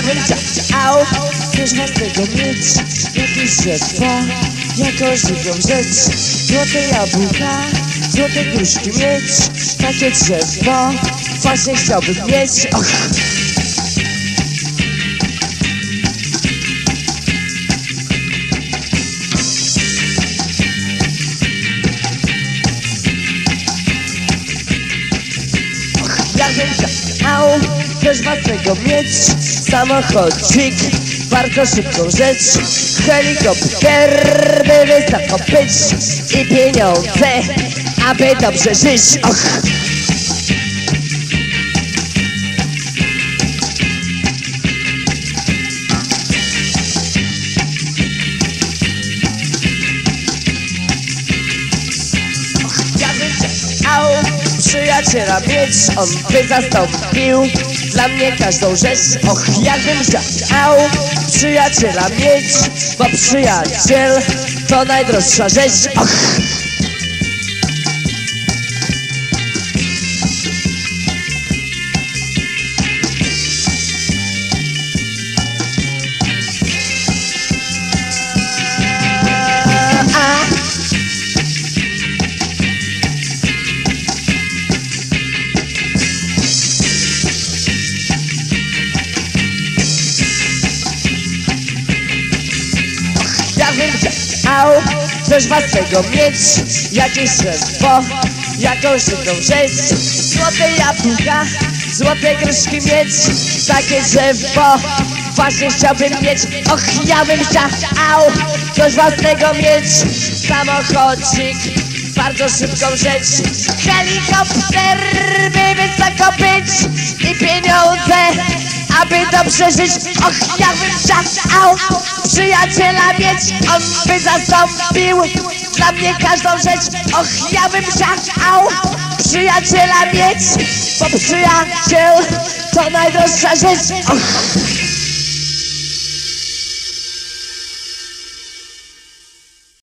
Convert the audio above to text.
bym chciał też własnego mieć jakieś drzewo, jakąś dziką rzecz. Złote jabłka, złote gruszki mieć, takie drzewo właśnie chciałbym mieć. Och. Ja bym chciał też własnego mieć samochodzik, bardzo szybką rzecz, helikopter, by wysoko być i pieniądze, aby dobrze żyć. Och. Ja bym chciał przyjaciela mieć, on by zastąpił dla mnie każdą rzecz. Och, jakbym chciał przyjaciela mieć, bo przyjaciel to najdroższa rzecz. Och. Ja bym chciał też własnego mieć jakieś drzewo, jakąś inną rzecz. Złote jabłka, złote gruszki mieć, takie drzewo właśnie chciałbym mieć. Och, ja bym chciał też własnego mieć samochodzik, bardzo szybką rzecz, helikopter, by wysoko być i pieniądze, aby dobrze żyć. Och, ja bym chciał przyjaciela mieć, on by zastąpił dla mnie każdą rzecz. Och, ja bym chciał przyjaciela mieć, bo przyjaciel to najdroższa rzecz. Och.